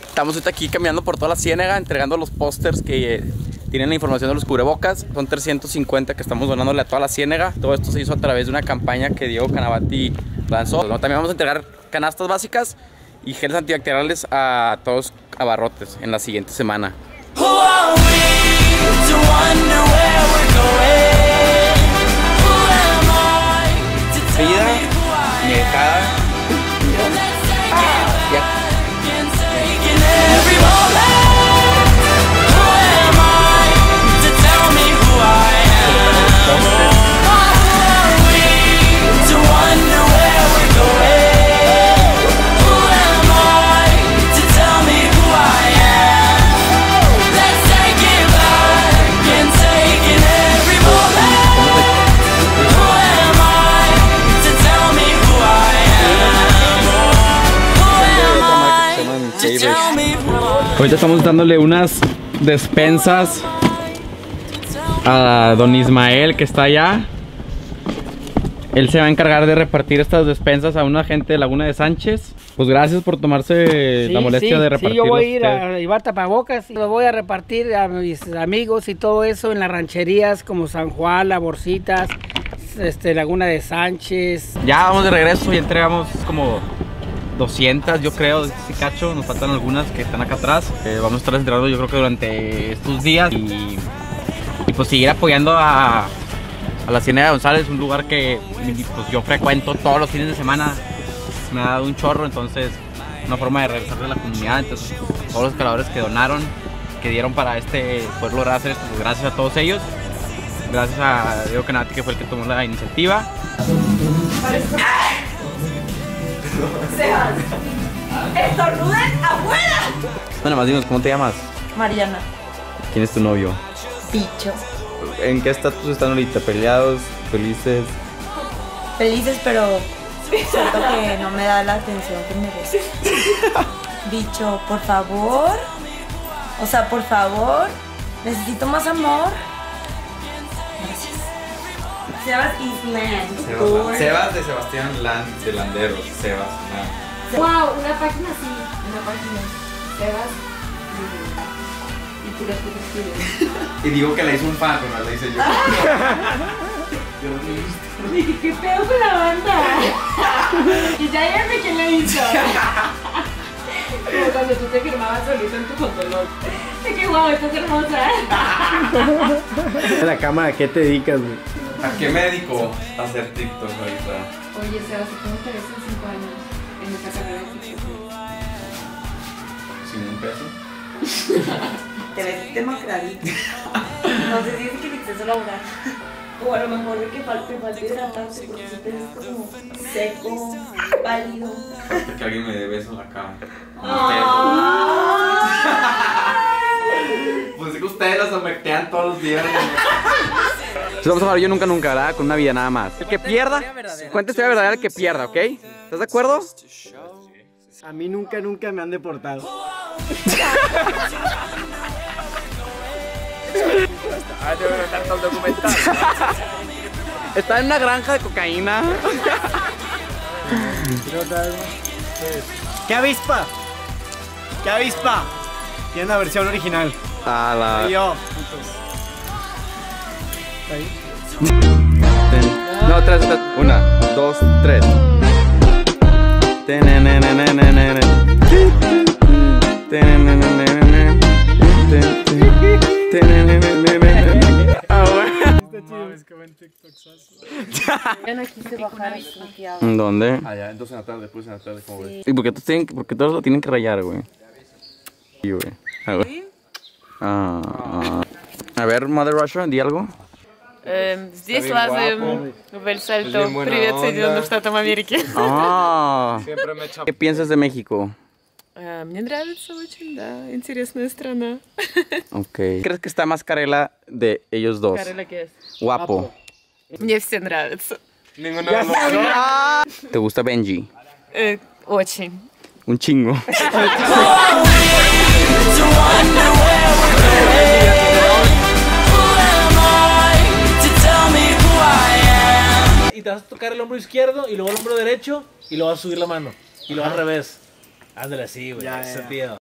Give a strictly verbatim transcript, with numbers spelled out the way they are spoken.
Estamos ahorita aquí caminando por toda la ciénaga, entregando los pósters que eh, tienen la información de los cubrebocas. Son trescientos cincuenta que estamos donándole a toda la ciénaga. Todo esto se hizo a través de una campaña que Diego Canavati lanzó. También vamos a entregar canastas básicas y geles antibacteriales a todos abarrotes en la siguiente semana. Vida, dejada. Ah, ya. Ahorita estamos dándole unas despensas a don Ismael, que está allá. Él se va a encargar de repartir estas despensas a una gente de Laguna de Sánchez. Pues gracias por tomarse sí, la molestia sí, de repartirlos. Sí, yo voy a ir a llevar tapabocas y lo voy a repartir a mis amigos y todo eso en las rancherías como San Juan, Las Borcitas, este, Laguna de Sánchez. Ya vamos de regreso y entregamos como doscientas, yo creo, si cacho, nos faltan algunas que están acá atrás. Eh, vamos a estar entregando yo creo que durante estos días y, y pues seguir apoyando a, a la Ciénaga de González, un lugar que pues, yo frecuento todos los fines de semana. Me ha dado un chorro, entonces una forma de regresarle a la comunidad. Entonces todos los escaladores que donaron, que dieron para este poder lograr hacer esto, pues gracias a todos ellos. Gracias a Diego Canavati, que fue el que tomó la iniciativa. Sebas, estornuden afuera. Bueno, más dinos, ¿cómo te llamas? Mariana. ¿Quién es tu novio? Bicho. ¿En qué estatus están ahorita? ¿Peleados? ¿Felices? Felices, pero siento que no me da la atención que merece. Bicho, por favor. O sea, por favor. Necesito más amor. Gracias. Sebas Island. Sebas, Sebas de Sebastián Land, de Landeros. Sebas Land. Wow, una página así. Una página. Sebas. Y puras cosas que Y digo que la hizo un fan, pero no la hice yo. Yo no lo he visto. Dije, ¿qué pedo con la banda? Y ya díganme quién la hizo. Como cuando tú te firmabas solito en tu fotolog. De que guau, estás hermosa. En la cámara, ¿a qué te dedicas, güey? ¿A qué me dedico a hacer TikTok ahorita? Oye, Sebas, ¿cómo te ves en cinco años en esta carrera de TikTok? ¿Sin un peso? Te ves demacradito. No sé si es que el exceso laboral. O a lo mejor de que falte, falte hidratarse, porque si te ves como seco, pálido. Falta que alguien me dé besos acá. Pues es que ustedes las sometean todos los días. Entonces vamos a jugar yo nunca nunca, ¿verdad? Con una vida nada más. El que pierda, cuenta historia verdadera el que pierda, ¿ok? ¿Estás de acuerdo? A mí nunca, nunca me han deportado. Ah, tengo que estar todo el documental. Está en una granja de cocaína. ¿Qué avispa? ¿Qué avispa? Tiene una versión original. Ah, la... Y yo. No, tres, tres. Una, dos, tres. Ven aquí se bajaron. ¿Dónde? Allá, entonces en la tarde, después en la tarde, ¿cómo ves? ¿Y por qué todos, tienen, por qué todos lo tienen que rayar, güey? Sí, güey. A ver. Ah, ah. A ver, Mother Russia, di algo. Um, здесь лазаем в Эль-Сальто. Привет Соединенным Штатам Америки. Ah. ¿Qué piensas de México? Uh, мне нравится очень, да. Интересная страна. Ok. ¿Crees que está más Carela de ellos dos? Carela, ¿qué es? Guapo. Мне все нравятся. Ninguno. ¿Te gusta Benji? Э, очень. Un chingo. Y te vas a tocar el hombro izquierdo y luego el hombro derecho y luego vas a subir la mano y luego al revés. Ándale así, güey. Ese tío.